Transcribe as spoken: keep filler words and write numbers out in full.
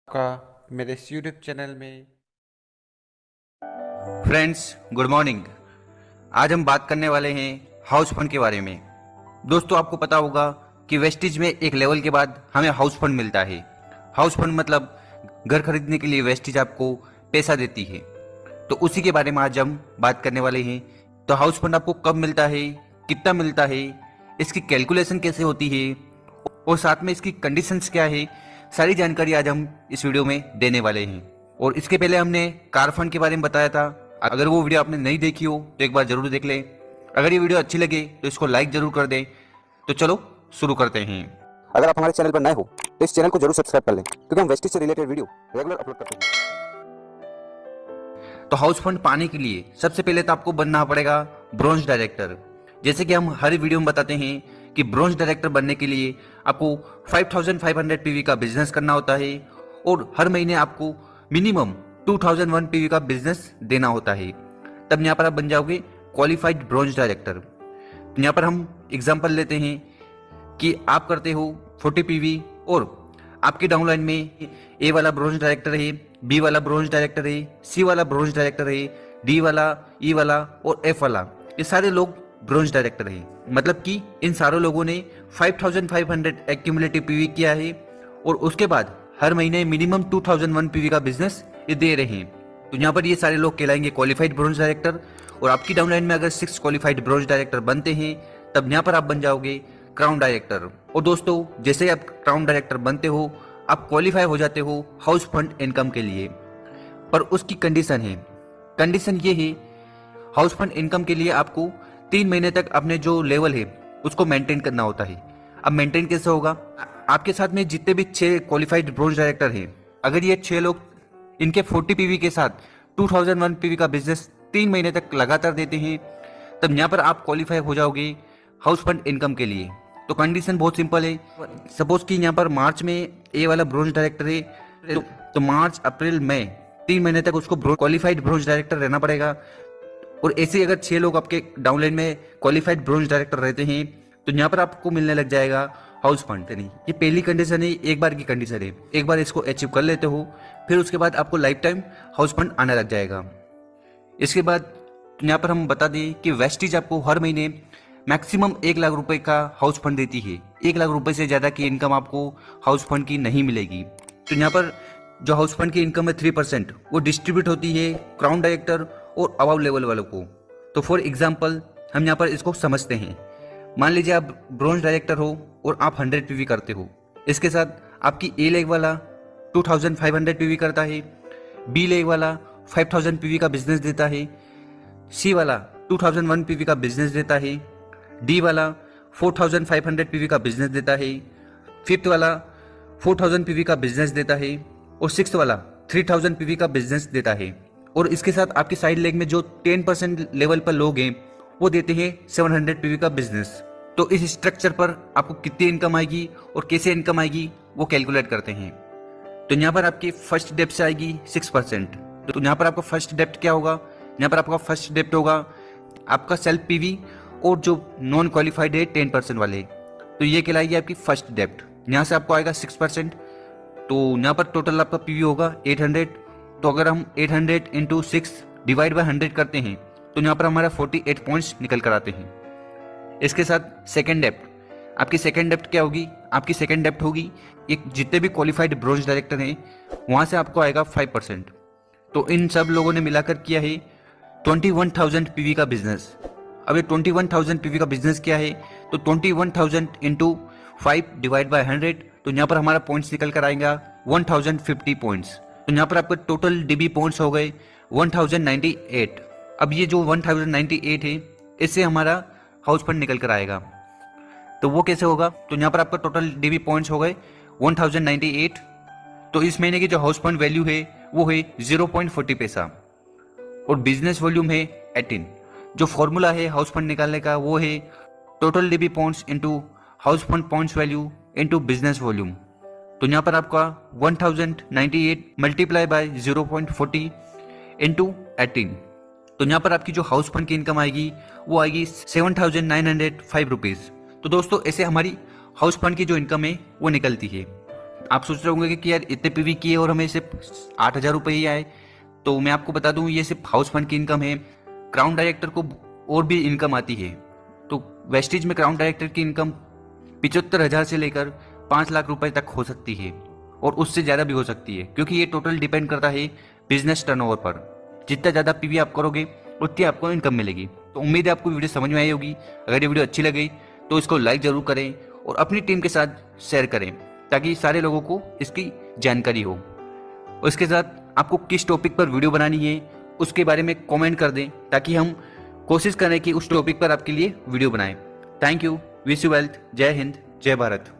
का मेरे इस यूट्यूब चैनल में। Friends, good morning. आज हम बात करने वाले हैं हाउस फंड के बारे में। दोस्तों, आपको पता होगा कि वेस्टेज में एक लेवल के बाद हमें हाउस फंड मिलता है। हाउस फंड मतलब घर खरीदने के लिए वेस्टेज आपको पैसा देती है। तो उसी के बारे में आज हम बात करने वाले हैं। तो हाउस फंड आपको कब मिलता है, कितना मिलता है, इसकी कैलकुलेशन कैसे होती है और साथ में इसकी कंडीशंस क्या है, सारी जानकारी आज हम इस वीडियो में देने वाले हैं। और इसके पहले हमने कार फंड के बारे में बताया था। अगर वो वीडियो आपने नहीं देखी हो तो एक बार जरूर देख लें। अगर ये वीडियो अच्छी लगे तो इसको लाइक जरूर कर दें। तो चलो शुरू करते हैं। अगर आप हमारे चैनल पर नए हो तो इस चैनल को जरूर सब्सक्राइब कर लें, क्योंकि हम वेस्टेज से रिलेटेड वीडियो रेगुलर अपलोड करते हैं। तो हाउस फंड पाने के लिए सबसे पहले तो आपको बनना पड़ेगा ब्रोंज डायरेक्टर। जैसे कि हम हर वीडियो में बताते हैं कि ब्रोंज डायरेक्टर बनने के लिए आपको पाँच हज़ार पाँच सौ पीवी का बिजनेस करना होता है और हर महीने आपको मिनिमम दो हज़ार एक पीवी का बिजनेस देना होता है। तब यहाँ पर आप बन जाओगे क्वालिफाइड ब्रोंज डायरेक्टर। तो यहाँ पर हम एग्जांपल लेते हैं कि आप करते हो चालीस पीवी और आपके डाउनलाइन में ए वाला ब्रोंज डायरेक्टर है, बी वाला ब्रोंज डायरेक्टर है, सी वाला ब्रोंज डायरेक्टर है, डी वाला, ई वाला और एफ वाला, ये सारे लोग ब्रोंज डायरेक्टर है। मतलब कि इन सारों लोगों ने पाँच हज़ार पाँच सौ एक्यूमुलेटिव पीवी किया है और उसके बाद हर महीने मिनिमम दो हज़ार एक पीवी का बिजनेस ये दे रहे हैं। तो यहाँ पर ये सारे लोग कहलाएंगे क्वालिफाइड ब्रोंज डायरेक्टर। और आपकी डाउनलाइन में अगर सिक्स क्वालिफाइड ब्रोंज डायरेक्टर बनते हैं तब यहाँ पर आप बन जाओगे क्राउन डायरेक्टर। और दोस्तों, जैसे आप क्राउन डायरेक्टर बनते हो आप क्वालिफाई हो जाते हो हाउस फंड इनकम के लिए। पर उसकी कंडीशन है, कंडीशन ये है हाउस फंड इनकम के लिए आपको तीन महीने तक अपने जो लेवल है उसको मेंटेन करना होता है। अब मेंटेन कैसे होगा? आपके साथ में जितने भी छह क्वालिफाइड ब्रोंज डायरेक्टर हैं, अगर ये छह लोग इनके चालीस पीवी के साथ दो हज़ार एक पीवी का बिजनेस तीन महीने तक लगातार देते हैं तब यहाँ पर आप क्वालिफाई हो जाओगे हाउस फंड इनकम के लिए। तो कंडीशन बहुत सिंपल है। सपोज कि यहाँ पर मार्च में ए वाला ब्रोंज डायरेक्टर है तो, तो मार्च, अप्रैल, मई तीन महीने तक उसको क्वालिफाइड ब्रोंज डायरेक्टर रहना पड़ेगा। और ऐसे अगर छह लोग आपके डाउनलाइन में क्वालिफाइड ब्रोंज डायरेक्टर रहते हैं तो यहाँ पर आपको मिलने लग जाएगा हाउस फंड। नहीं, ये पहली कंडीशन है, एक बार की कंडीशन है। एक बार इसको अचीव कर लेते हो फिर उसके बाद आपको लाइफ टाइम हाउस फंड आने लग जाएगा। इसके बाद यहाँ पर हम बता दें कि वेस्टेज आपको हर महीने मैक्सिमम एक लाख रुपए का हाउस फंड देती है। एक लाख रुपए से ज्यादा की इनकम आपको हाउस फंड की नहीं मिलेगी। तो यहाँ पर जो हाउस फंड की इनकम है थ्री परसेंट वो डिस्ट्रीब्यूट होती है क्राउन डायरेक्टर और अबव लेवल वालों को। तो फॉर एग्जाम्पल हम यहाँ पर इसको समझते हैं। मान लीजिए आप ब्रोंज डायरेक्टर हो और आप हंड्रेड पीवी करते हो। इसके साथ आपकी ए लेग वाला two thousand five hundred PV करता है, बी लेग वाला फाइव थाउजेंड पीवी का बिजनेस देता है, सी वाला टू थाउजेंड वन पीवी का बिजनेस देता है, डी वाला four thousand five hundred PV का बिजनेस देता है, फिफ्थ वाला फोर थाउजेंड पीवी का बिजनेस देता है और सिक्स वाला थ्री थाउजेंड पीवी का बिजनेस देता है। और इसके साथ आपकी साइड लेग में जो टेन परसेंट लेवल पर लोग हैं वो देते हैं सेवन हंड्रेड पीवी का बिजनेस। तो इस स्ट्रक्चर पर आपको कितनी इनकम आएगी और कैसे इनकम आएगी वो कैलकुलेट करते हैं। तो यहाँ पर आपकी फर्स्ट डेप्ट से आएगी सिक्स परसेंट। तो यहाँ पर आपका फर्स्ट डेप्ट क्या होगा? यहाँ पर आपका फर्स्ट डेप्ट होगा आपका सेल्फ पीवी और जो नॉन क्वालिफाइड है टेन परसेंट वाले, तो ये कहलाएगी आपकी फर्स्ट डेप्ट। यहाँ से आपको आएगा सिक्स परसेंट। तो यहाँ पर टोटल आपका पीवी होगा एट हंड्रेड। तो अगर हम eight hundred into six divide by hundred करते हैं तो यहाँ पर हमारा अड़तालीस पॉइंट्स निकल कर आते हैं। इसके साथ सेकेंड डेप्ट, आपकी सेकेंड डेप्ट क्या होगी? आपकी सेकेंड डेप्ट होगी एक जितने भी क्वालिफाइड ब्रोंज डायरेक्टर हैं वहाँ से आपको आएगा फाइव परसेंट। तो इन सब लोगों ने मिलाकर किया है ट्वेंटी वन थाउजेंड पीवी का बिजनेस। अब ये ट्वेंटी वन थाउजेंड पीवी का बिजनेस क्या है? तो twenty one thousand into five divide by hundred, तो यहाँ पर हमारा पॉइंट्स निकल कर आएगा वन थाउजेंड फिफ्टी पॉइंट्स। तो यहाँ पर आपके टोटल डीबी पॉइंट्स हो गए वन थाउजेंड नाइंटी एट। अब ये जो वन थाउजेंड नाइंटी एट है इससे हमारा हाउस फंड निकल कर आएगा। तो वो कैसे होगा? तो यहाँ पर आपका टोटल डीबी पॉइंट्स हो गए वन थाउजेंड नाइंटी एट। तो इस महीने की जो हाउस फंड वैल्यू है वो है ज़ीरो पॉइंट फोर ज़ीरो पैसा और बिजनेस वॉल्यूम है एटीन। जो फॉर्मूला है हाउस फंड निकालने का वो है total DB points into house fund points value into business volume. तो यहाँ पर आपका one thousand ninety eight multiply by zero point four zero into eighteen. तो यहाँ पर आपकी जो हाउस फंड की इनकम आएगी वो आएगी seven thousand nine hundred five rupees. तो दोस्तों, ऐसे हमारी हाउस फंड की जो इनकम है वो निकलती है। आप सोच रहे होंगे कि यार इतने पीवी किए और हमें सिर्फ आठ हज़ार रुपये ही आए। तो मैं आपको बता दूं ये सिर्फ हाउस फंड की इनकम है। क्राउन डायरेक्टर को और भी इनकम आती है। तो वेस्टिज में क्राउन डायरेक्टर की इनकम पिचहत्तर हज़ार से लेकर पाँच लाख रुपए तक हो सकती है और उससे ज़्यादा भी हो सकती है, क्योंकि ये टोटल डिपेंड करता है बिजनेस टर्नओवर पर। जितना ज़्यादा पीवी आप करोगे उतनी आपको इनकम मिलेगी। तो उम्मीद है आपको वीडियो समझ में आई होगी। अगर ये वीडियो अच्छी लगी तो इसको लाइक ज़रूर करें और अपनी टीम के साथ शेयर करें ताकि सारे लोगों को इसकी जानकारी हो। उसके साथ आपको किस टॉपिक पर वीडियो बनानी है उसके बारे में कमेंट कर दें ताकि हम कोशिश करें कि उस टॉपिक पर आपके लिए वीडियो बनाएं। Thank you, wish you wealth, Jai Hind, जय भारत।